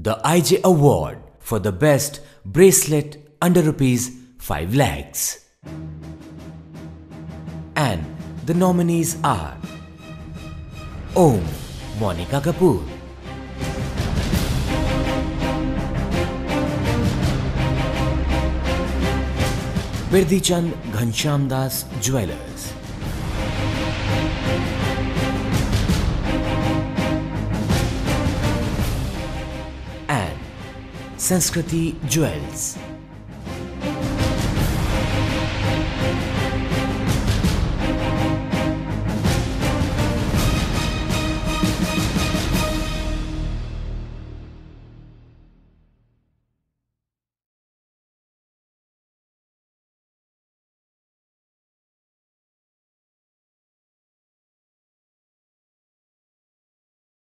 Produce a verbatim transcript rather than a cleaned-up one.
the I J Award for the best bracelet under rupees five lakhs. And the nominees are Om Monica Kapoor, Birdhichand Ghanshyam Das Jewellers, and Sanskriti Jewels.